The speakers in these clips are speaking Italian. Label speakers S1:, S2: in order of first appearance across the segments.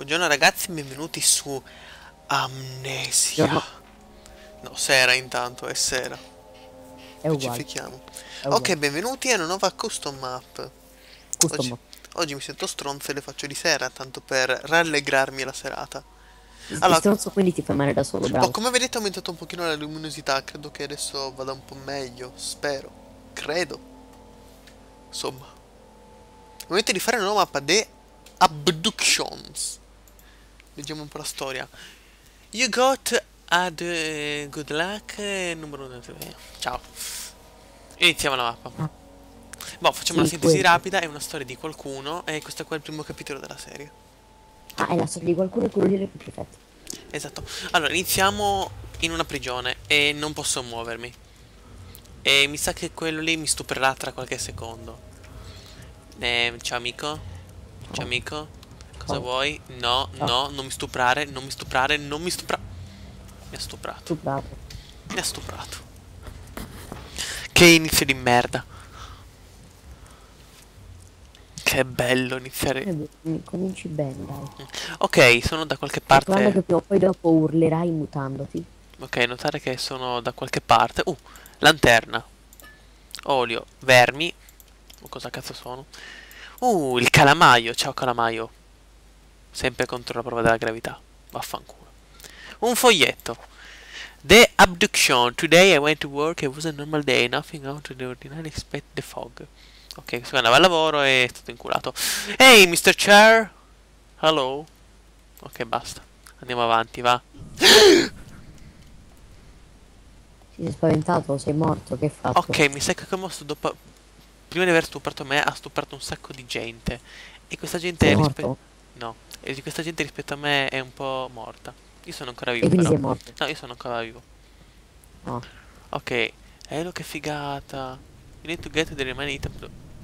S1: Buongiorno ragazzi, benvenuti su Amnesia.
S2: Giorno
S1: No, sera intanto, è sera.
S2: è uguale,
S1: Specifichiamo.
S2: è
S1: Ok,
S2: uguale.
S1: benvenuti a una nuova custom map. Oggi,
S2: Custom.
S1: oggi mi sento stronzo e le faccio di sera, tanto per rallegrarmi la serata.
S2: Sei
S1: Allora,
S2: stronzo, quindi ti fai male da solo,
S1: boh,
S2: bravo.
S1: come vedete ho aumentato un pochino la luminosità, credo che adesso vada un po' meglio, spero. Credo. Insomma. Momento di fare una nuova mappa The Abductions. Leggiamo un po' la storia. You got ad good luck numero 1. Ciao. Iniziamo la mappa.
S2: Ah,
S1: Boh, facciamo una
S2: sì,
S1: sintesi
S2: quello.
S1: rapida, è una storia di qualcuno e questo qua è il primo capitolo della serie.
S2: Ah, è la storia di qualcuno e quello lì è più perfetto.
S1: Esatto. Allora, iniziamo in una prigione e non posso muovermi. E mi sa che quello lì mi stupirà tra qualche secondo. Ciao amico. Ciao
S2: Ciao,
S1: amico. Cosa
S2: ciao,
S1: vuoi? No,
S2: ciao.
S1: no, non mi stuprare, non mi stuprare, non mi stuprare. Mi ha stuprato.
S2: Tu bravo.
S1: Mi ha stuprato. Che inizio di merda. Che bello iniziare.
S2: Cominci bene, dai.
S1: Ok, sono da qualche
S2: Calcolando
S1: parte.
S2: che prima o poi dopo urlerai mutandoti.
S1: Ok, notare che sono da qualche parte. Lanterna. Olio. Vermi. O cosa cazzo sono? Il calamaio. Ciao calamaio. Sempre contro la prova della gravità. Vaffanculo. Un foglietto. The abduction. Today I went to work. It was a normal day. Nothing out of the ordinary except the fog. Ok, questo andava al lavoro e è stato inculato. Ehi, Mr. Chair. Hello. Ok, basta. Andiamo avanti, va.
S2: Ti sei spaventato, sei morto, che hai
S1: Ok,
S2: fatto?
S1: mi sa che come dopo... Prima di aver stuprato me, ha stuprato un sacco di gente. E questa gente
S2: Sei
S1: rispetto...
S2: morto?
S1: No. E di questa gente rispetto a me è un po' morta. Io sono ancora
S2: E
S1: vivo,
S2: quindi
S1: però.
S2: sei morto?
S1: No, io sono ancora vivo.
S2: No.
S1: Ok. Lo che figata. You need to get the remaining item.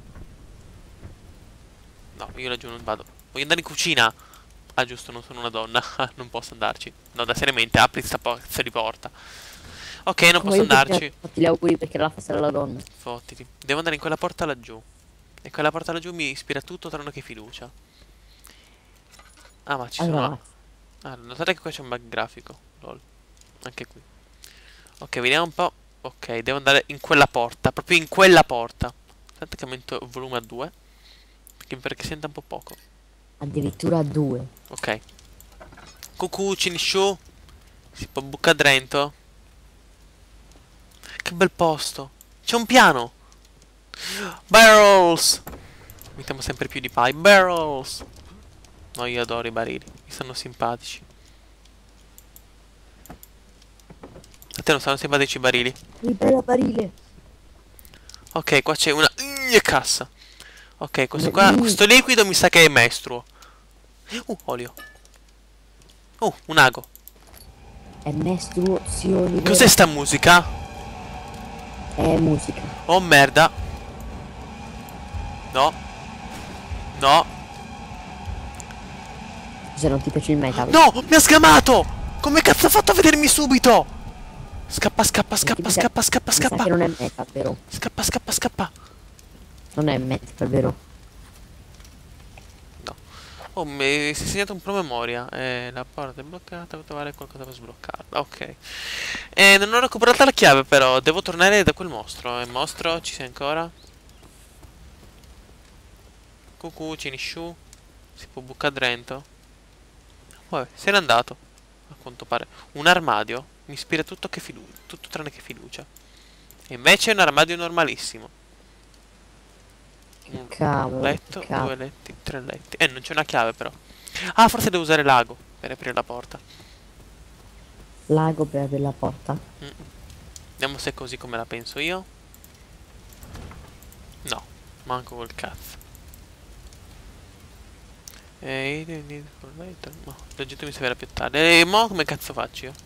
S1: No, io laggiù non vado. Voglio andare in cucina. Ah, giusto, non sono una donna. Non posso andarci. No, da seriamente, apri sta pezzo di porta. Ok, non
S2: Come
S1: posso
S2: io che ti ho
S1: andarci.
S2: fatto gli auguri perché era la festa della donna.
S1: Fottiti. Devo andare in quella porta laggiù. E quella porta laggiù mi ispira tutto tranne che fiducia. Ah, ma ci
S2: Allora
S1: sono...
S2: vai.
S1: Ah, notate che qua c'è un bug grafico. Lol. Anche qui. Ok, vediamo un po'. Ok, devo andare in quella porta. Proprio in quella porta. Aspetta che aumento il volume a 2. Perché senta un po' poco.
S2: Addirittura a due.
S1: Ok. Cucù, Cinisciù. Si può bucare dentro. Che bel posto. C'è un piano. Barrels. Mettiamo sempre più di pie. Barrels. No, io adoro i barili. Mi stanno simpatici. A te non stanno simpatici i barili?
S2: Libera barile.
S1: Ok, qua c'è una cassa. Ok, questo qua, questo liquido mi sa che è mestruo. Olio. Un ago.
S2: È mestruazioni
S1: Cos'è
S2: vere.
S1: sta musica?
S2: È musica.
S1: Oh merda. No. No.
S2: Se non ti piace il metal.
S1: No, mi ha sgamato. Come cazzo ha fatto a vedermi subito? Scappa, scappa,
S2: Perché
S1: scappa, scappa, scappa,
S2: mi sa
S1: scappa.
S2: che non è metal, vero?
S1: Scappa, scappa, scappa.
S2: Non è metal, vero?
S1: No. Oh, mi si è segnato un promemoria. La porta è bloccata, devo trovare qualcosa per sbloccarla. Ok. Non ho recuperato la chiave però. Devo tornare da quel mostro. Il mostro, ci sei ancora? Cucù, Cinisciù. Si può bucare dentro. Vabbè, se n'è andato. A quanto pare. Un armadio. Mi ispira tutto che tutto tranne che fiducia. E invece è un armadio normalissimo.
S2: Che
S1: Un
S2: cavolo, che
S1: letto, due
S2: cavolo.
S1: letti, tre letti. Non c'è una chiave però. Ah, forse devo usare l'ago per aprire la porta.
S2: Lago per aprire la porta.
S1: Mm. Vediamo se è così come la penso io. No, manco col cazzo. No, l'oggetto mi servirà più tardi. E mo come cazzo faccio io?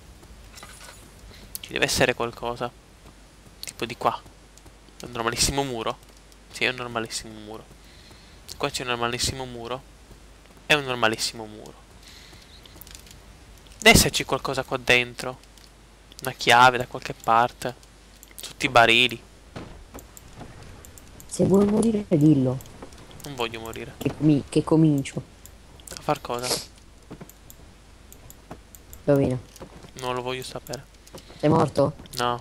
S1: Ci deve essere qualcosa. Tipo di qua. È un normalissimo muro. Sì, è un normalissimo muro. Qua c'è un normalissimo muro. È un normalissimo muro. Deve esserci qualcosa qua dentro. Una chiave da qualche parte. Tutti i barili.
S2: Se vuoi morire, dillo.
S1: Non voglio morire.
S2: Che comincio.
S1: far cosa?
S2: Rovina.
S1: Non lo voglio sapere.
S2: Sei morto?
S1: No,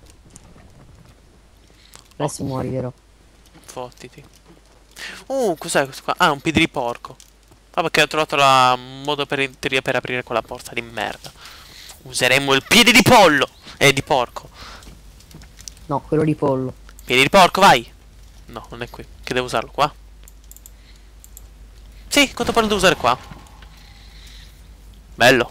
S2: Adesso muori, vero?
S1: fottiti. Cos'è questo qua? Ah, un piede di porco. Ah, perché ho trovato la modo per, in teoria per aprire quella porta di merda. Useremo il piede di pollo. Di porco.
S2: No, quello di pollo.
S1: Piede di porco, vai. No, non è qui. Che devo usarlo qua? Sì, quanto pare lo devo usare qua. Bello.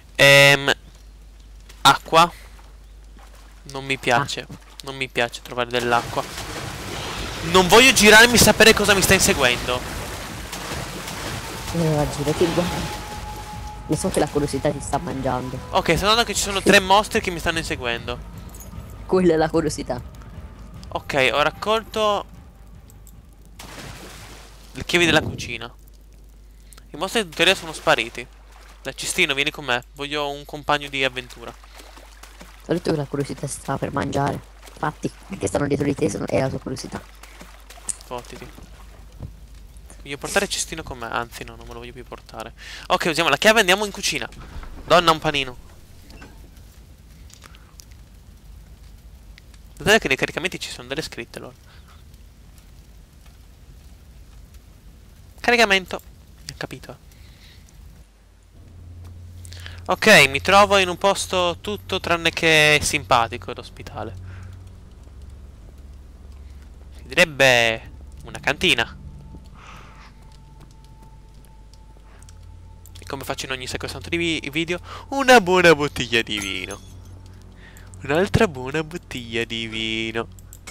S1: Acqua. Non mi piace. Non mi piace trovare dell'acqua. Non voglio girarmi e sapere cosa mi sta inseguendo.
S2: Girati e guarda. Lo so che la curiosità ti sta mangiando.
S1: Ok, sto notando che ci sono 3 mostri che mi stanno inseguendo.
S2: Quella è la curiosità.
S1: Ok, ho raccolto le chiavi della cucina. I mostri in teoria sono spariti. Dai, Cestino, vieni con me. Voglio un compagno di avventura.
S2: Ho detto che la curiosità sta per mangiare. Infatti, perché stanno dietro di te è la tua curiosità.
S1: Fottiti. Voglio portare Cestino con me. Anzi, no, non me lo voglio più portare. Ok, usiamo la chiave e andiamo in cucina. Donna, un panino. Guardate che nei caricamenti ci sono delle scritte, loro. Caricamento. Ho capito. Ok, mi trovo in un posto tutto tranne che simpatico ed ospitale. Si direbbe una cantina. E come faccio in ogni sacro santo di video, una buona bottiglia di vino. Un'altra buona bottiglia di vino.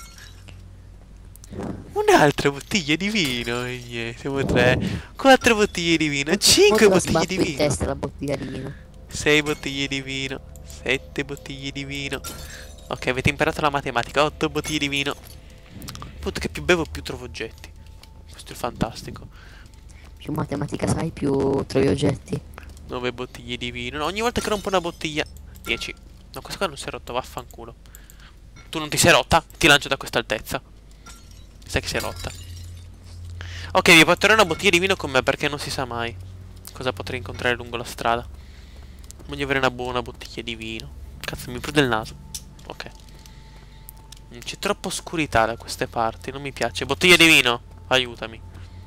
S1: Un'altra bottiglia di vino. E niente, siamo 3. 4 bottiglie di vino. 5 bottiglie di
S2: in
S1: vino.
S2: testa la bottiglia di vino.
S1: 6 bottiglie di vino. 7 bottiglie di vino. Ok, avete imparato la matematica. 8 bottiglie di vino. Appunto che più bevo più trovo oggetti. Questo è fantastico.
S2: Più matematica sai, più trovi oggetti.
S1: 9 bottiglie di vino. No, ogni volta che rompo una bottiglia 10. No, questo qua non si è rotto, vaffanculo. Tu non ti sei rotta? Ti lancio da questa altezza. Sai che si è rotta. Ok, vi porterò una bottiglia di vino con me perché non si sa mai cosa potrei incontrare lungo la strada. Voglio avere una buona bottiglia di vino. Cazzo, mi prude il naso. Ok. C'è troppa oscurità da queste parti, non mi piace. Bottiglia di vino, aiutami.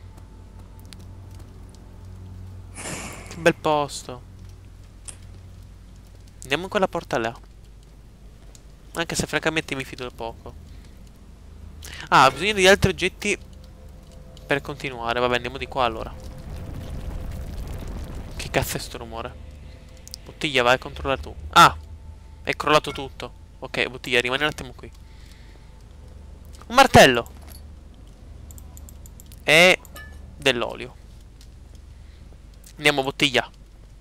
S1: Che bel posto. Andiamo in quella porta là. Anche se francamente mi fido poco. Ah, ho bisogno di altri oggetti per continuare. Vabbè, andiamo di qua allora. Che cazzo è sto rumore? Bottiglia, vai a controllare tu. Ah, è crollato tutto. Ok, bottiglia, rimani un attimo qui. Un martello. E dell'olio. Andiamo, bottiglia.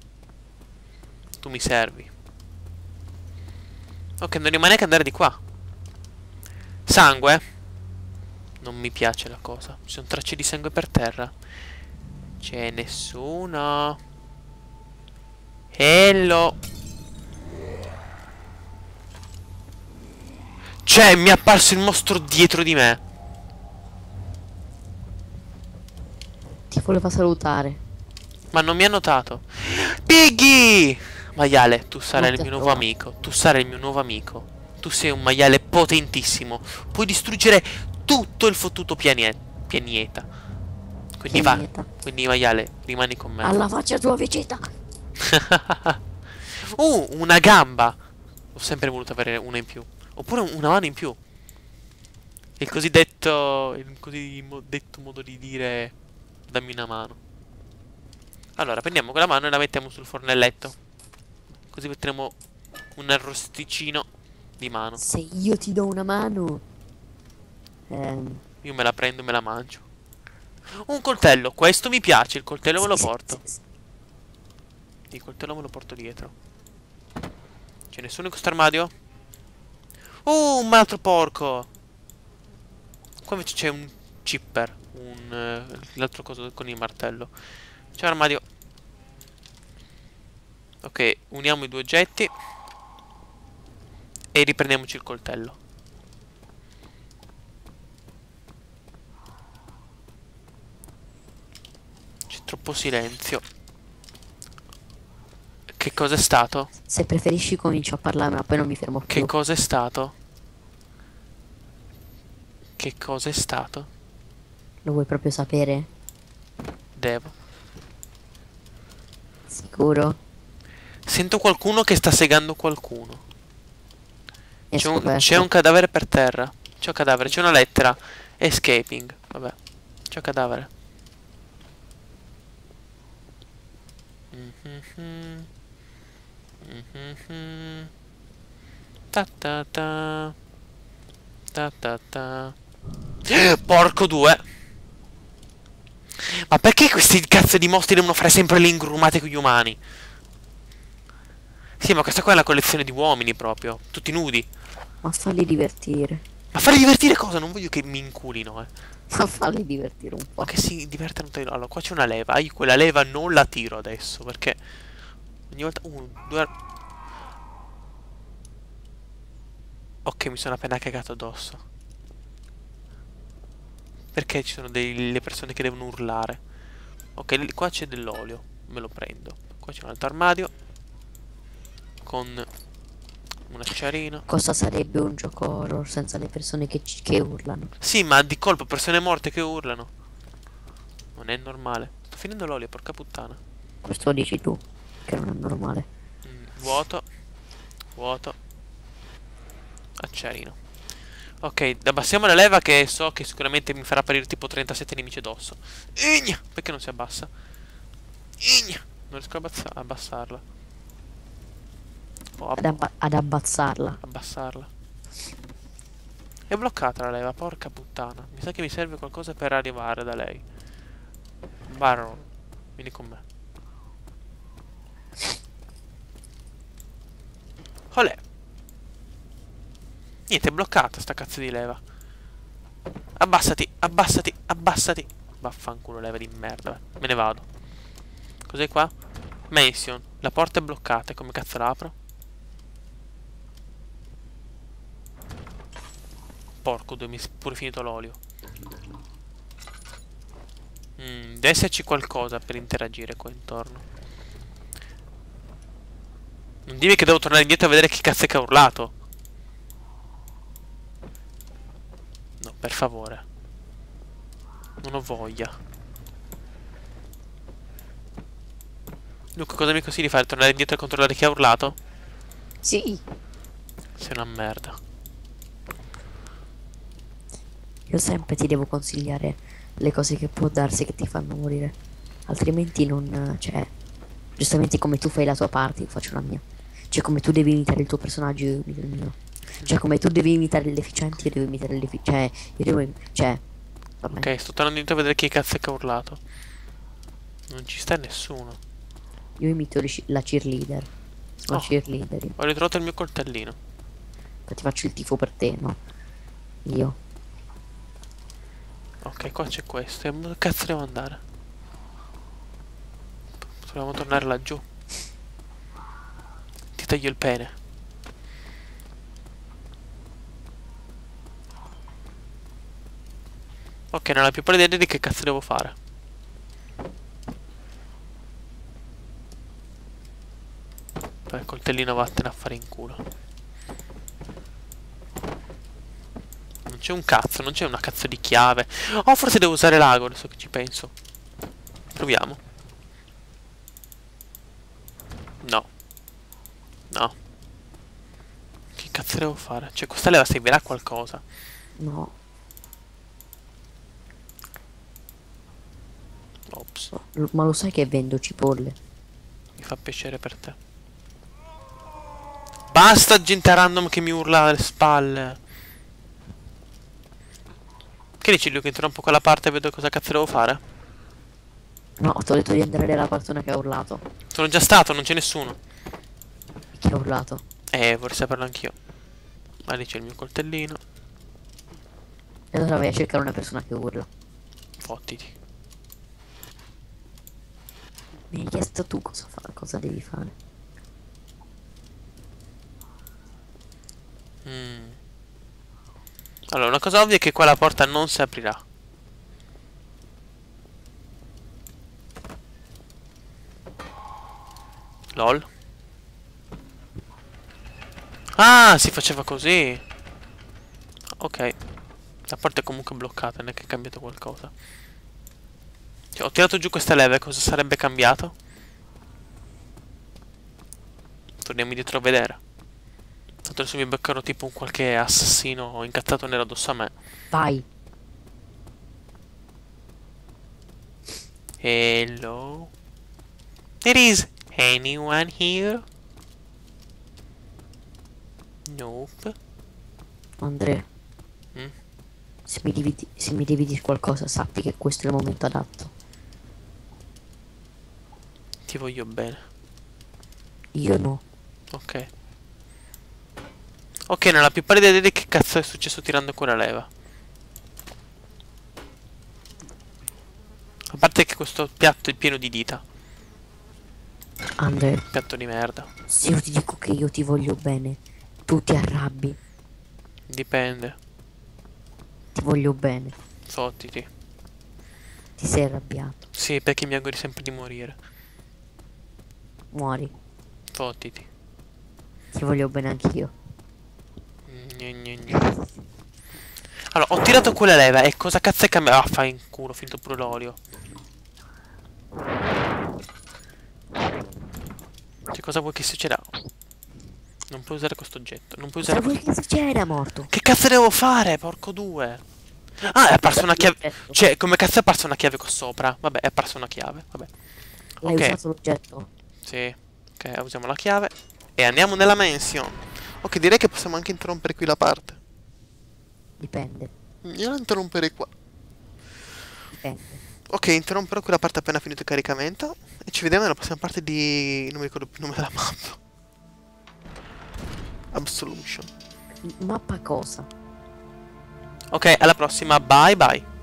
S1: Tu mi servi. Ok, non rimane che andare di qua. Sangue. Non mi piace la cosa. Ci sono tracce di sangue per terra. C'è nessuno. Hello. C'è, mi è apparso il mostro dietro di me.
S2: Ti voleva salutare.
S1: Ma non mi ha notato. Piggy! Maiale, tu sarai il mio nuovo
S2: trovato.
S1: amico. Tu sarai il mio nuovo amico. Tu sei un maiale potentissimo. Puoi distruggere tutto il fottuto pianeta. Quindi va.
S2: Pianeta.
S1: Quindi maiale, rimani con me.
S2: Alla faccia tua, Vegeta.
S1: Una gamba. Ho sempre voluto avere una in più. Oppure una mano in più. Il cosiddetto detto modo di dire dammi una mano. Allora, prendiamo quella mano e la mettiamo sul fornelletto. Così metteremo un arrosticino di mano.
S2: Se io ti do una mano.
S1: Io me la prendo e me la mangio. Un coltello, questo mi piace, il coltello me lo porto. Il coltello me lo porto dietro. C'è nessuno in questo armadio? Un altro porco. Qua invece c'è un chipper. L'altro coso con il martello. C'è un armadio. Ok, uniamo i due oggetti. E riprendiamoci il coltello. C'è troppo silenzio. Che cosa è stato?
S2: Se preferisci comincio a parlare, ma poi non mi fermo
S1: Che
S2: più.
S1: cosa è stato? Che cosa è stato?
S2: Lo vuoi proprio sapere?
S1: Devo.
S2: Sicuro?
S1: Sento qualcuno che sta segando qualcuno.
S2: Mi hai
S1: C'è un
S2: scoperto.
S1: cadavere per terra. C'è un cadavere, c'è una lettera. Escaping. Vabbè. C'è un cadavere. Mhm. Mhm. Ta ta ta. Ta ta ta. Porco due. Ma perché questi cazzo di mostri devono fare sempre le ingrumate con gli umani? Sì, ma questa qua è la collezione di uomini proprio. Tutti nudi.
S2: Ma falli divertire.
S1: Ma farli divertire cosa? Non voglio che mi inculino, eh.
S2: Ma falli divertire un
S1: Ma
S2: po'.
S1: che si divertano. Allora, qua c'è una leva. Io quella leva non la tiro adesso. Perché ogni volta. Due. Ok, mi sono appena cagato addosso. Perché ci sono delle persone che devono urlare. Ok, qua c'è dell'olio. Me lo prendo. Qua c'è un altro armadio. Con un acciarino.
S2: Cosa sarebbe un gioco horror senza le persone che urlano?
S1: Sì, ma di colpo persone morte che urlano. Non è normale. Sto finendo l'olio, porca puttana.
S2: Questo lo dici tu, che non è normale.
S1: Vuoto. Vuoto. Acciarino. Ok, abbassiamo la leva che so che sicuramente mi farà apparire tipo 37 nemici addosso. Igna! Perché non si abbassa? Igna! Non riesco a abbassarla. Oh,
S2: Ad abbassarla.
S1: abbassarla. È bloccata la leva, porca puttana. Mi sa che mi serve qualcosa per arrivare da lei. Baron, vieni con me. Olè. Niente, è bloccata sta cazzo di leva. Abbassati, abbassati, abbassati. Vaffanculo, leva di merda. Me ne vado. Cos'è qua? Mason. La porta è bloccata. Come cazzo la apro? Porco due, mi è pure finito l'olio. Deve esserci qualcosa per interagire qua intorno. Non dimmi che devo tornare indietro a vedere che cazzo è che ha urlato. No, per favore. Non ho voglia. Luca, cosa mi consigli di fare? Tornare indietro a controllare chi ha urlato?
S2: Sì.
S1: Sei una merda.
S2: Io sempre ti devo consigliare le cose che può darsi che ti fanno morire. Altrimenti non. Cioè, giustamente come tu fai la tua parte, io faccio la mia. Cioè, come tu devi imitare il tuo personaggio, io imito il mio. Cioè, come tu devi imitare il deficiente, io devo imitare il deficiente. Cioè, io devo. Cioè, vabbè.
S1: Ok, sto tornando indietro a vedere chi cazzo è che ha urlato. Non ci sta nessuno.
S2: Io imito la cheerleader. Sono
S1: Oh,
S2: cheerleader.
S1: ho ritrovato il mio coltellino.
S2: Infatti faccio il tifo per te, no? Io.
S1: Ok, qua c'è questo. E dove cazzo devo andare? Dobbiamo tornare laggiù. Ti taglio il pene. Ok, non ho più pallida idea di che cazzo devo fare. Poi il coltellino vattene a fare in culo. Non c'è un cazzo, non c'è una cazzo di chiave. Oh, forse devo usare l'ago, adesso che ci penso. Proviamo. No. No. Che cazzo devo fare? Cioè, questa leva servirà a qualcosa.
S2: No.
S1: Ops.
S2: Ma lo sai che vendo cipolle?
S1: Mi fa piacere per te. Basta gente random che mi urla alle spalle. Che dici, Luca? Interrompo quella parte e vedo cosa cazzo devo fare?
S2: No, ti ho detto di andare dalla persona che ha urlato.
S1: Sono già stato, non c'è nessuno.
S2: E chi ha urlato?
S1: Vorrei saperlo anch'io. Ma lì c'è il mio coltellino.
S2: E allora vai a cercare una persona che urla.
S1: Fottiti.
S2: Mi hai chiesto tu cosa devi fare.
S1: Allora, una cosa ovvia è che qua la porta non si aprirà. LOL. Ah, si faceva così. Ok. La porta è comunque bloccata, non è che è cambiato qualcosa. Cioè, ho tirato giù queste leve, cosa sarebbe cambiato? Torniamo indietro a vedere. Tanto adesso mi beccherò tipo un qualche assassino incazzato nero addosso a me.
S2: Vai.
S1: Hello? There is anyone here? Nope.
S2: Andrea,
S1: Mm?
S2: se mi devi dire qualcosa, sappi che questo è il momento adatto.
S1: Ti voglio bene.
S2: Io no.
S1: Ok. Ok, non ho la più pallida idea di che cazzo è successo tirando quella leva. A parte che questo piatto è pieno di dita.
S2: Andrea,
S1: Piatto di merda.
S2: se io ti dico che io ti voglio bene, tu ti arrabbi.
S1: Dipende.
S2: Ti voglio bene.
S1: Fottiti.
S2: Ti sei arrabbiato.
S1: Sì, perché mi auguri sempre di morire.
S2: Muori.
S1: Fottiti.
S2: Ti voglio bene anch'io.
S1: Gne, gne, gne. Allora, ho tirato quella leva e cosa cazzo è cambiato? Ah, fai in culo, ho finito pure l'olio. Che cosa vuoi che succeda? Non puoi usare questo oggetto. Non puoi
S2: Cosa
S1: usare
S2: vuoi
S1: questo.
S2: che succeda, morto?
S1: Che cazzo devo fare, porco due? Ah, è apparsa una chiave.
S2: L'oggetto.
S1: Cioè, come cazzo è apparsa una chiave qua sopra? Vabbè, è apparsa una chiave. Vabbè.
S2: L'hai
S1: Ok.
S2: usato l'oggetto?
S1: Sì. Ok, usiamo la chiave. E andiamo nella mansion. Ok, direi che possiamo anche interrompere qui la parte.
S2: Dipende.
S1: Io la interromperei qua.
S2: Dipende.
S1: Ok, interromperò qui la parte appena finito il caricamento. E ci vediamo nella prossima parte di... non mi ricordo più il nome della mappa. Absolution.
S2: Mappa cosa?
S1: Ok, alla prossima. Bye bye.